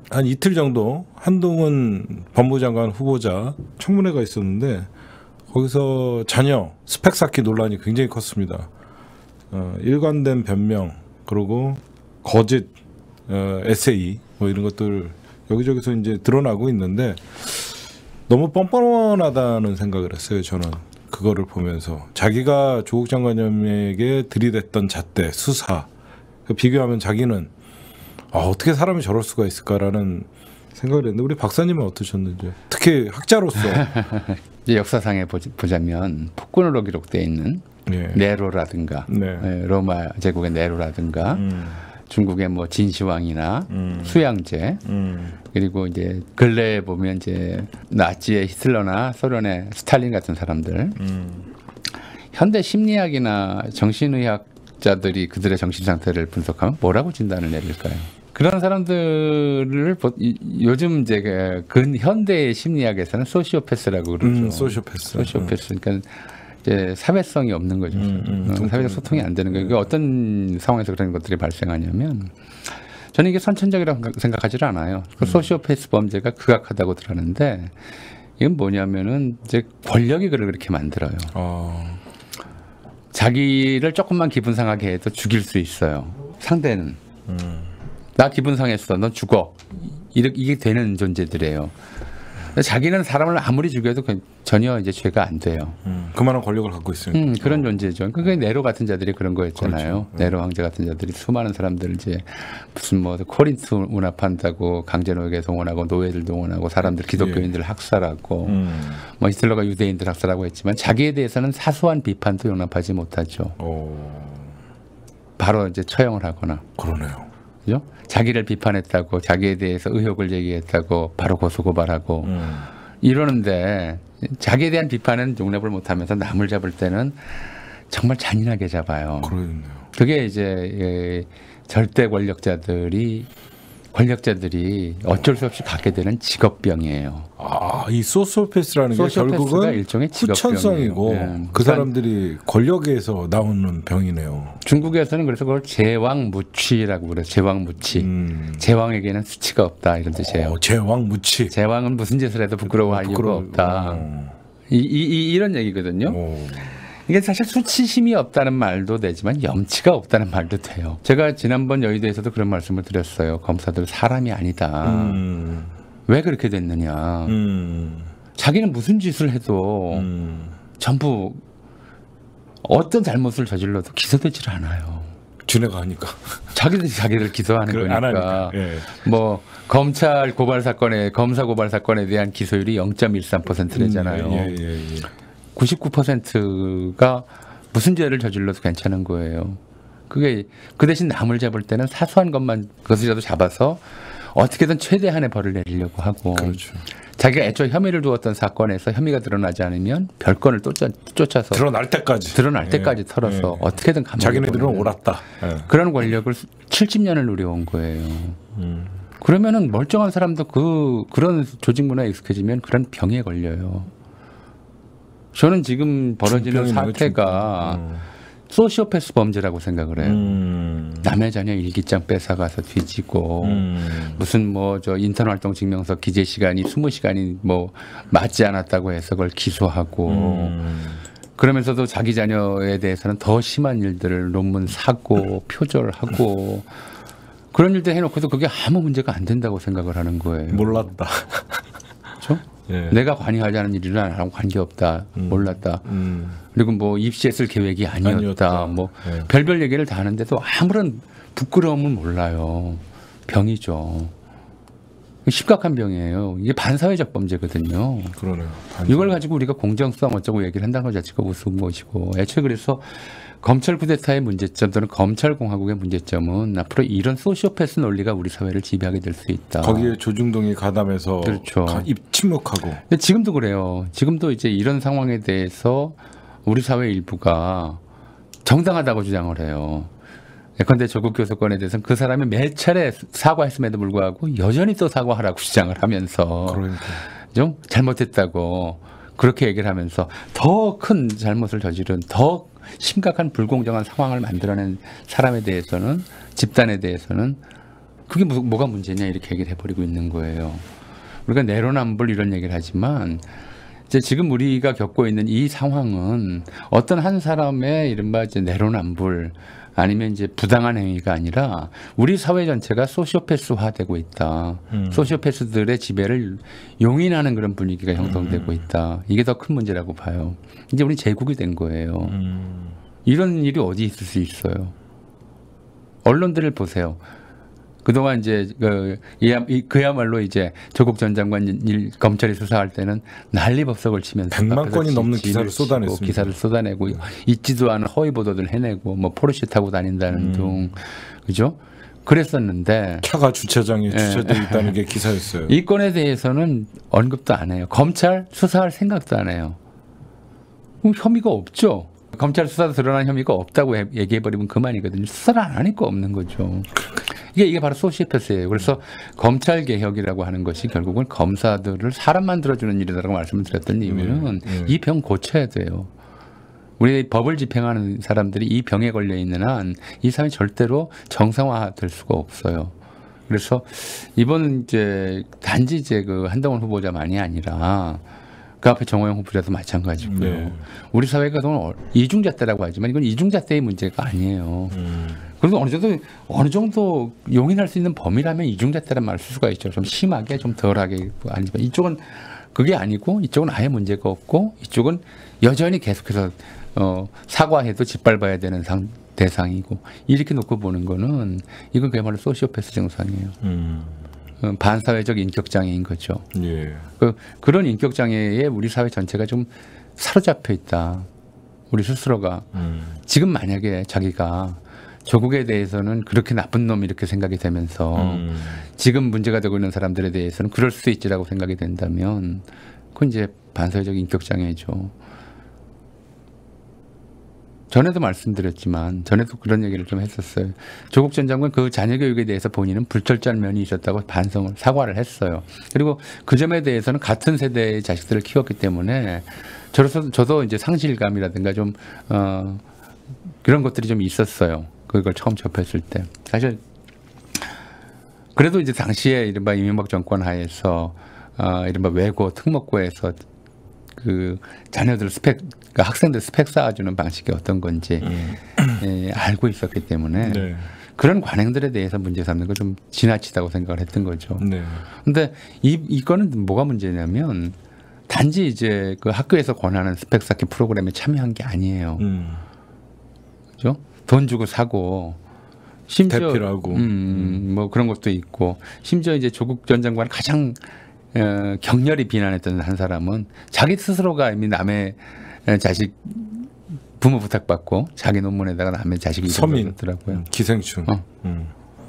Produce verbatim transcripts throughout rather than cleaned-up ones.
한 이틀 정도 한동훈 법무장관 후보자 청문회가 있었는데 거기서 자녀 스펙 쌓기 논란이 굉장히 컸습니다. 어, 일관된 변명 그리고 거짓 어, 에세이 뭐 이런 것들 여기저기서 이제 드러나고 있는데 너무 뻔뻔하다는 생각을 했어요. 저는 그거를 보면서 자기가 조국 장관님에게 들이댔던 잣대 수사 비교하면 자기는 아, 어떻게 사람이 저럴 수가 있을까라는 생각을 했는데 우리 박사님은 어떠셨는지 특히 학자로서 이제 역사상에 보자면 폭군으로 기록되어 있는 네. 네로라든가 네. 로마 제국의 네로라든가 음. 중국의 뭐 진시황이나 음. 수양제 음. 그리고 이제 근래에 보면 이제 나치의 히틀러나 소련의 스탈린 같은 사람들 음. 현대 심리학이나 정신의학자들이 그들의 정신 상태를 분석하면 뭐라고 진단을 내릴까요? 그런 사람들을 요즘 이제 근현대의 심리학에서는 소시오패스라고 그러죠. 음, 소시오패스. 소시오패스. 그러니까 이제 사회성이 없는 거죠. 음, 음, 사회적 소통이 안 되는 거예요. 이게 어떤 상황에서 그런 것들이 발생하냐면 저는 이게 선천적이라고 생각하지 않아요. 그 소시오패스 범죄가 극악하다고 들었는데 이건 뭐냐면은 이제 권력이 그를 그렇게 만들어요. 어. 자기를 조금만 기분 상하게 해도 죽일 수 있어요. 상대는. 음. 나 기분 상했어. 넌 죽어. 이게 되는 존재들이에요. 자기는 사람을 아무리 죽여도 전혀 이제 죄가 안 돼요. 음, 그만한 권력을 갖고 있으니까. 음, 그런 존재죠. 그게 네로 같은 자들이 그런 거였잖아요. 그렇죠. 네로 황제 같은 자들이 수많은 사람들 이제 무슨 뭐 코린트 문화 판다고 강제노예에 동원하고 노예들 동원하고 사람들 기독교인들 예. 학살하고 음. 뭐 히틀러가 유대인들 학살하고 했지만 자기에 대해서는 사소한 비판도 용납하지 못하죠. 오. 바로 이제 처형을 하거나. 그러네요. 그죠? 자기를 비판했다고 자기에 대해서 의혹을 제기했다고 바로 고소고발하고 음. 이러는데 자기에 대한 비판은 용납을 못하면서 남을 잡을 때는 정말 잔인하게 잡아요. 그러네요. 그게 이제 예, 절대 권력자들이 권력자들이 어쩔 수 없이 갖게 되는 직업병이에요. 아, 이 소시오패스라는 게 결국은 일종의 후천성이고 네. 그 사람들이 권력에서 나오는 병이네요. 중국에서는 그래서 그걸 제왕무취라고 그래요. 제왕무취. 음. 제왕에게는 수치가 없다 이런 뜻이에요. 오, 제왕무취. 제왕은 무슨 짓을 해도 부끄러워할 이유가 없다. 이, 이, 이, 이런 얘기거든요. 오. 이게 사실 수치심이 없다는 말도 되지만 염치가 없다는 말도 돼요. 제가 지난번 여의도에서도 그런 말씀을 드렸어요. 검사들 사람이 아니다. 음. 왜 그렇게 됐느냐. 음. 자기는 무슨 짓을 해도 음. 전부 어떤 잘못을 저질러도 기소되질 않아요. 준해가 하니까. 자기들이 자기를 기소하는 거니까. 예. 뭐 검찰 고발 사건에 검사 고발 사건에 대한 기소율이 영 점 일삼 퍼센트래잖아요. 음, 예, 예, 예. 구십구 퍼센트가 무슨 죄를 저질러도 괜찮은 거예요. 그게 그 대신 남을 잡을 때는 사소한 것만 그것이라도 잡아서 어떻게든 최대한의 벌을 내리려고 하고 그렇죠. 자기가 애초에 혐의를 두었던 사건에서 혐의가 드러나지 않으면 별건을 쫓아, 쫓아서 드러날 때까지 드러날 예. 때까지 털어서 예. 어떻게든 가만히 자기네들은 옳았다. 예. 그런 권력을 칠십 년을 누려온 거예요. 음. 그러면은 멀쩡한 사람도 그 그런 조직 문화에 익숙해지면 그런 병에 걸려요. 저는 지금 벌어지는 사태가 음. 소시오패스 범죄라고 생각을 해요. 음. 남의 자녀 일기장 뺏어가서 뒤지고 음. 무슨 뭐 저 인턴 활동 증명서 기재 시간이 스무 시간이 뭐 맞지 않았다고 해서 그걸 기소하고 음. 그러면서도 자기 자녀에 대해서는 더 심한 일들을 논문 사고 표절하고 그런 일들 해놓고도 그게 아무 문제가 안 된다고 생각을 하는 거예요. 몰랐다. 그렇죠? 예. 내가 관여하지 않은 일은 나랑 관계없다. 음. 몰랐다. 음. 그리고 뭐 입시했을 계획이 아니었다. 아니었다. 뭐 예. 별별 얘기를 다 하는데도 아무런 부끄러움은 몰라요. 병이죠. 심각한 병이에요. 이게 반사회적 범죄거든요. 그러네요. 반사회. 이걸 가지고 우리가 공정성 어쩌고 얘기를 한다는 것 자체가 우스운 것이고 애초에 그래서 검찰 쿠데타의 문제점 또는 검찰공화국의 문제점은 앞으로 이런 소시오패스 논리가 우리 사회를 지배하게 될 수 있다. 거기에 조중동이 가담해서 그렇죠. 입 침묵하고. 근데 지금도 그래요. 지금도 이제 이런 상황에 대해서 우리 사회 일부가 정당하다고 주장을 해요. 예컨대 조국 교수 건에 대해서는 그 사람이 몇 차례 사과했음에도 불구하고 여전히 또 사과하라고 주장을 하면서 그러니까. 좀 잘못했다고 그렇게 얘기를 하면서 더 큰 잘못을 저지른 더 심각한 불공정한 상황을 만들어낸 사람에 대해서는 집단에 대해서는 그게 뭐, 뭐가 문제냐 이렇게 얘기를 해버리고 있는 거예요. 우리가 내로남불 이런 얘기를 하지만 이제 지금 우리가 겪고 있는 이 상황은 어떤 한 사람의 이른바 이제 내로남불 아니면 이제 부당한 행위가 아니라 우리 사회 전체가 소시오패스화되고 있다. 음. 소시오패스들의 지배를 용인하는 그런 분위기가 형성되고 있다. 이게 더 큰 문제라고 봐요. 이제 우리 제국이 된 거예요. 음. 이런 일이 어디 있을 수 있어요. 언론들을 보세요. 그동안 이제 그 그야말로 이제 조국 전 장관 일 검찰이 수사할 때는 난리법석을 치면서 백만 건이 넘는 기사를 쏟아냈습니다. 기사를 쏟아내고 있지도 않은 허위 보도들 해내고 뭐 포르쉐 타고 다닌다는 음. 등 그죠? 그랬었는데 차가 주차장에 주차돼 있다는 게 기사였어요. 이 건에 대해서는 언급도 안 해요. 검찰 수사할 생각도 안 해요. 그럼 혐의가 없죠. 검찰 수사도 드러난 혐의가 없다고 얘기해버리면 그만이거든요. 수사를 안 하니까 없는 거죠. 이게, 이게 바로 소시오패스예요. 그래서 검찰 개혁이라고 하는 것이 결국은 검사들을 사람 만들어주는 일이라고 말씀을 드렸던 이유는 음, 음. 이 병 고쳐야 돼요. 우리 법을 집행하는 사람들이 이 병에 걸려 있는 한 이 사회 절대로 정상화될 수가 없어요. 그래서 이번 이제 단지 이제 그 한동훈 후보자만이 아니라 그 앞에 정호영 후보자도 마찬가지고요. 네. 우리 사회가 그동안 이중잣대라고 하지만 이건 이중잣대의 문제가 아니에요. 음. 그래도 어느 정도 어느 정도 용인할 수 있는 범위라면 이중잣대란 말을 쓸 수가 있죠. 좀 심하게, 좀 덜하게 아니지만 이쪽은 그게 아니고 이쪽은 아예 문제가 없고 이쪽은 여전히 계속해서 어, 사과해도 짓밟아야 되는 상, 대상이고 이렇게 놓고 보는 거는 이건 그야말로 소시오패스 증상이에요. 음. 반사회적 인격장애인 거죠. 예. 그, 그런 인격장애에 우리 사회 전체가 좀 사로잡혀 있다. 우리 스스로가. 음. 지금 만약에 자기가 조국에 대해서는 그렇게 나쁜 놈 이렇게 생각이 되면서 음. 지금 문제가 되고 있는 사람들에 대해서는 그럴 수 있지라고 생각이 된다면 그건 이제 반사회적 인격장애죠. 전에도 말씀드렸지만 전에도 그런 얘기를 좀 했었어요. 조국 전 장관 그 자녀 교육에 대해서 본인은 불철저한 면이 있었다고 반성을 사과를 했어요. 그리고 그 점에 대해서는 같은 세대의 자식들을 키웠기 때문에 저로서 저도 이제 상실감이라든가 좀 어, 그런 것들이 좀 있었어요. 그걸 처음 접했을 때 사실 그래도 이제 당시에 이른바 이명박 정권 하에서 어, 이른바 외고 특목고에서 그 자녀들 스펙, 그러니까 학생들 스펙 쌓아주는 방식이 어떤 건지 음. 예, 알고 있었기 때문에 네. 그런 관행들에 대해서 문제 삼는 거 좀 지나치다고 생각을 했던 거죠. 네. 근데 이, 이거는 뭐가 문제냐면 단지 이제 그 학교에서 권하는 스펙 쌓기 프로그램에 참여한 게 아니에요. 음. 그죠? 돈 주고 사고 심지어 대필하고 음, 음. 뭐 그런 것도 있고 심지어 이제 조국 전 장관 가장 어, 격렬히 비난했던 한 사람은 자기 스스로가 이미 남의 자식 부모 부탁받고 자기 논문에다가 남의 자식 이름 썼더라고요. 음, 기생충. 어. 음.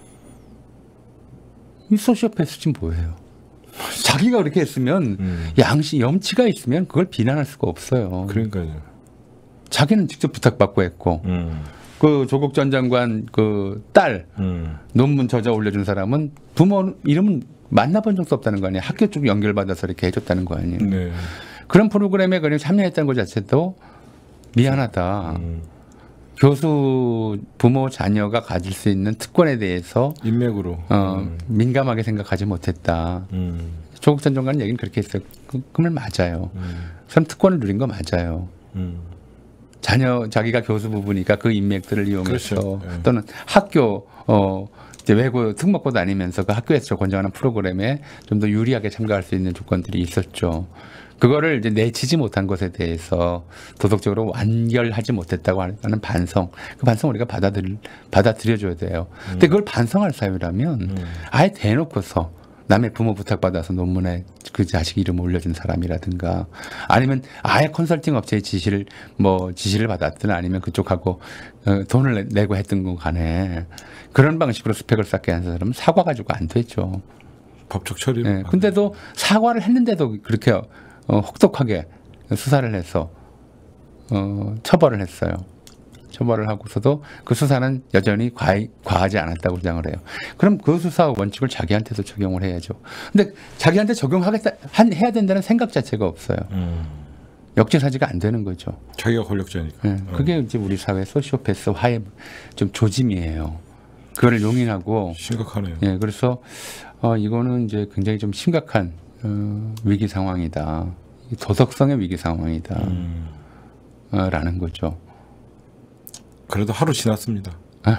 이 소시오패스지 뭐예요? 자기가 그렇게 했으면 음. 양심 염치가 있으면 그걸 비난할 수가 없어요. 그러니까요. 자기는 직접 부탁받고 했고 음. 그 조국 전 장관 그 딸 음. 논문 저자 올려준 사람은 부모 이름은 만나본 적도 없다는 거 아니에요. 학교 쪽 연결받아서 이렇게 해줬다는 거 아니에요. 네. 그런 프로그램에 그냥 참여했다는 것 자체도 미안하다. 음. 교수 부모 자녀가 가질 수 있는 특권에 대해서 인맥으로 어, 음. 민감하게 생각하지 못했다. 음. 조국 전 장관 얘기는 그렇게 했어요. 그, 그 말 맞아요. 음. 그럼 특권을 누린 거 맞아요. 음. 자녀 자기가 교수 부부니까 그 인맥들을 이용해서 그렇죠. 네. 또는 학교 어 이제 외고 특목고 다니면서 그 학교에서 권장하는 프로그램에 좀 더 유리하게 참가할 수 있는 조건들이 있었죠. 그거를 이제 내치지 못한 것에 대해서 도덕적으로 완결하지 못했다고 하는 반성, 그 반성 우리가 받아들 받아들여줘야 돼요. 음. 근데 그걸 반성할 사유라면 음. 아예 대놓고서 남의 부모 부탁받아서 논문에 그 자식 이름 올려준 사람이라든가 아니면 아예 컨설팅 업체의 지시를 뭐 지시를 받았든 아니면 그쪽하고 어, 돈을 내고 했던 건 간에 그런 방식으로 스펙을 쌓게 한 사람은 사과 가지고 안 되죠. 법적 처리. 네. 근데도 사과를 했는데도 그렇게 어, 혹독하게 수사를 해서 어, 처벌을 했어요. 처벌을 하고서도 그 수사는 여전히 과히, 과하지 않았다고 주장을 해요. 그럼 그 수사 원칙을 자기한테도 적용을 해야죠. 근데 자기한테 적용하겠다 한, 해야 된다는 생각 자체가 없어요. 음. 역지사지가 안 되는 거죠. 자기가 권력자니까. 네. 그게 이제 우리 사회 소시오패스 화의 좀 조짐이에요. 그거를 용인하고 심각하네요. 예, 그래서 어, 이거는 이제 굉장히 좀 심각한 어, 위기 상황이다. 도덕성의 위기 상황이다. 음. 어, 라는 거죠. 그래도 하루 지났습니다.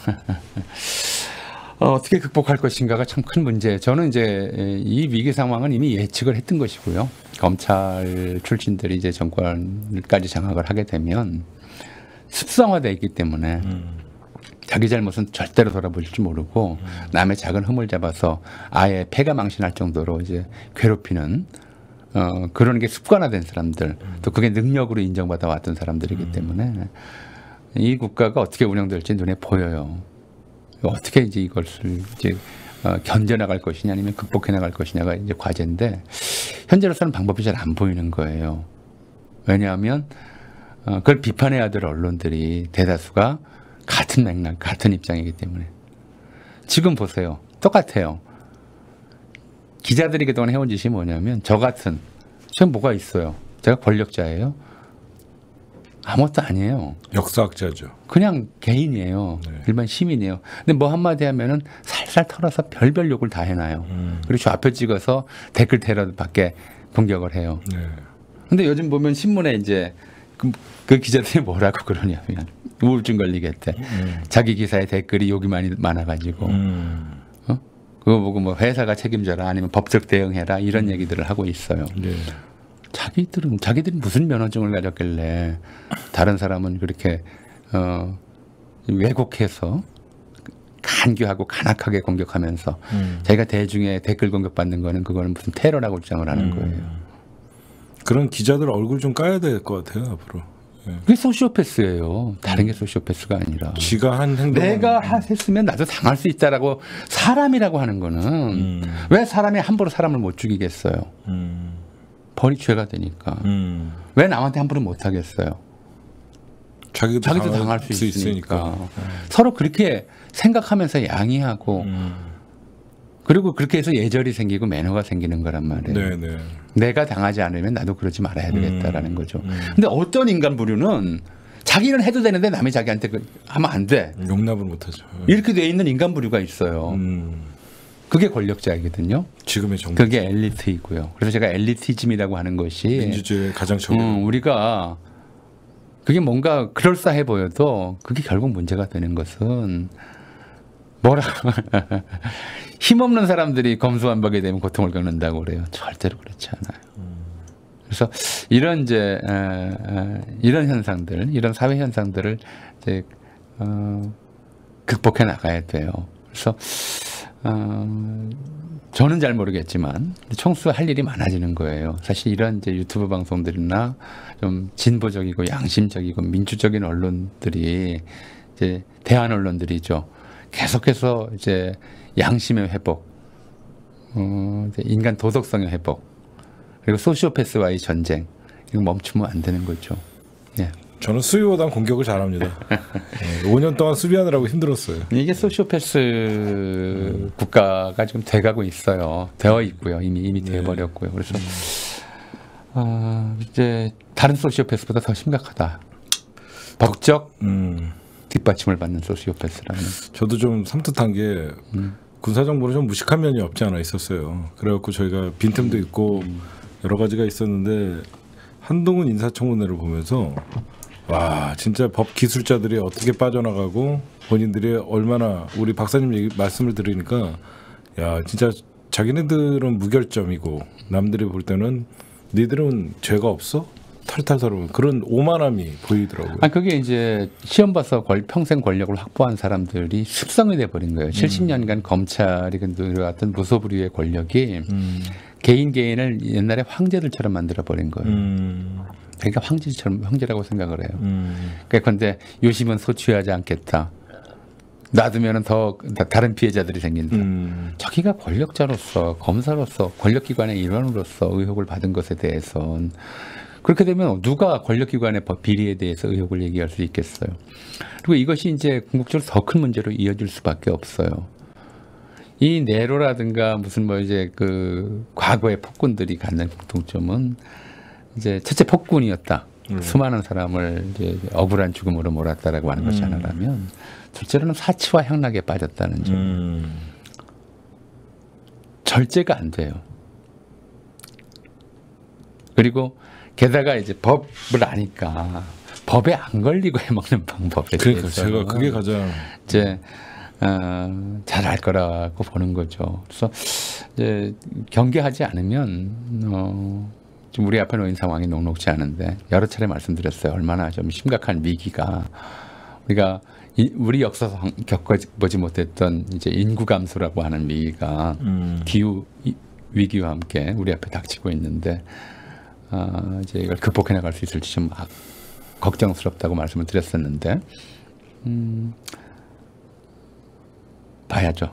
어, 어떻게 극복할 것인가가 참 큰 문제. 저는 이제 이 위기 상황은 이미 예측을 했던 것이고요. 검찰 출신들이 이제 정권까지 장악을 하게 되면 습성화되어 있기 때문에 음. 자기 잘못은 절대로 돌아볼 줄 모르고 음. 남의 작은 흠을 잡아서 아예 패가 망신할 정도로 이제 괴롭히는 어, 그런 게 습관화된 사람들, 음. 또 그게 능력으로 인정받아 왔던 사람들이기 음. 때문에 이 국가가 어떻게 운영될지 눈에 보여요. 어떻게 이제 이것을 이제 어, 견뎌나갈 것이냐 아니면 극복해나갈 것이냐가 이제 과제인데 현재로서는 방법이 잘 안 보이는 거예요. 왜냐하면 어, 그걸 비판해야 될 언론들이 대다수가 같은 맥락, 같은 입장이기 때문에 지금 보세요. 똑같아요. 기자들이 그동안 해온 짓이 뭐냐면 저 같은 지금 뭐가 있어요. 제가 권력자예요. 아무것도 아니에요. 역사학자죠. 그냥 개인이에요. 네. 일반 시민이에요. 근데 뭐 한마디 하면은 살살 털어서 별별 욕을 다 해놔요. 음. 그리고 좌표 찍어서 댓글 테러 밖에 공격을 해요. 네. 근데 요즘 보면 신문에 이제 그, 그 기자들이 뭐라고 그러냐면 우울증 걸리겠대. 음. 자기 기사에 댓글이 욕이 많이 많아가지고 음. 어? 그거 보고 뭐 회사가 책임져라 아니면 법적 대응해라 이런 음. 얘기들을 하고 있어요. 네. 자기들은 자기들이 무슨 면허증을 가졌길래 다른 사람은 그렇게 어, 왜곡해서 간교하고 간악하게 공격하면서 음. 자기가 대중의 댓글 공격받는 거는 그거는 무슨 테러라고 주장을 하는 음. 거예요. 그런 기자들 얼굴 좀 까야 될 것 같아요 앞으로. 네. 그게 소시오패스예요. 다른 게 소시오패스가 아니라. 지가 한 행동. 내가 했으면 나도 당할 수 있다라고 사람이라고 하는 거는 음. 왜 사람이 함부로 사람을 못 죽이겠어요. 음. 벌이 죄가 되니까. 음. 왜 남한테 함부로 못 하겠어요. 자기도, 자기도 당할, 당할 수 있으니까. 있으니까. 음. 서로 그렇게 생각하면서 양해하고 음. 그리고 그렇게 해서 예절이 생기고 매너가 생기는 거란 말이에요. 네네. 내가 당하지 않으면 나도 그러지 말아야 되겠다라는 음. 거죠. 음. 근데 어떤 인간 부류는 자기는 해도 되는데 남이 자기한테 하면 안 돼. 용납을 못하죠. 이렇게 돼 있는 인간 부류가 있어요. 음. 그게 권력자이거든요. 지금의 정부. 그게 엘리트이고요. 그래서 제가 엘리티즘이라고 하는 것이 민주주의의 가장 적은. 음, 우리가 그게 뭔가 그럴싸해 보여도 그게 결국 문제가 되는 것은 뭐라 힘없는 사람들이 검수완박이 되면 고통을 겪는다고 그래요. 절대로 그렇지 않아요. 그래서 이런 이제 에, 에, 이런 현상들, 이런 사회 현상들을 이제 어, 극복해 나가야 돼요. 그래서 어, 저는 잘 모르겠지만 총수 할 일이 많아지는 거예요. 사실 이런 이제 유튜브 방송들이나 좀 진보적이고 양심적이고 민주적인 언론들이 이제 대한 언론들이죠. 계속해서 이제 양심의 회복, 어, 이제 인간 도덕성의 회복, 그리고 소시오패스와의 전쟁 이거 멈추면 안 되는 거죠. 예. 저는 수비보단 공격을 잘합니다. 네, 오 년 동안 수비하느라고 힘들었어요. 이게 소시오패스 음. 국가가 지금 돼가고 있어요. 되어 있고요. 이미 이미 네. 돼버렸고요. 그래서 음. 어, 이제 다른 소시오패스보다 더 심각하다. 법적 음. 뒷받침을 받는 소시오패스라는. 저도 좀 섬뜩한 게 음. 군사정보는 좀 무식한 면이 없지 않아 있었어요. 그래갖고 저희가 빈틈도 있고 음. 여러 가지가 있었는데 한동훈 인사청문회를 보면서 와 진짜 법 기술자들이 어떻게 빠져나가고 본인들이 얼마나 우리 박사님 얘기, 말씀을 들으니까 야 진짜 자기네들은 무결점이고 남들이 볼 때는 니들은 죄가 없어? 탈탈탈 그런 오만함이 보이더라고요. 아 그게 이제 시험 봐서 걸, 평생 권력을 확보한 사람들이 습성이 돼버린 거예요. 음. 칠십 년간 검찰이 들어갔던 무소불위의 권력이 음. 개인 개인을 옛날에 황제들처럼 만들어버린 거예요. 음. 그러니까 황제처럼 황제라고 생각을 해요. 음. 그런데 유심은 소취하지 않겠다. 놔두면은 더 다른 피해자들이 생긴다. 음. 자기가 권력자로서 검사로서 권력기관의 일원으로서 의혹을 받은 것에 대해서는 그렇게 되면 누가 권력기관의 비리에 대해서 의혹을 얘기할 수 있겠어요. 그리고 이것이 이제 궁극적으로 더 큰 문제로 이어질 수밖에 없어요. 이 네로라든가 무슨 뭐 이제 그 과거의 폭군들이 갖는 공통점은 이제 첫째 폭군이었다. 음. 수많은 사람을 이제 억울한 죽음으로 몰았다라고 하는 것이 음. 하나라면, 둘째로는 사치와 향락에 빠졌다는 점. 음. 절제가 안 돼요. 그리고 게다가 이제 법을 아니까 법에 안 걸리고 해먹는 방법에 그러니까 대해서 제가 그게 가장 이제 어, 잘 알 거라고 보는 거죠. 그래서 이제 경계하지 않으면 어, 지금 우리 앞에 놓인 상황이 녹록지 않은데, 여러 차례 말씀드렸어요. 얼마나 좀 심각한 위기가, 우리가 이, 우리 역사상 겪어보지 못했던 이제 인구 감소라고 하는 위기가 음. 기후 이- 위기와 함께 우리 앞에 닥치고 있는데, 어, 이제 이걸 극복해 나갈 수 있을지 좀 아, 걱정스럽다고 말씀을 드렸었는데, 음, 봐야죠.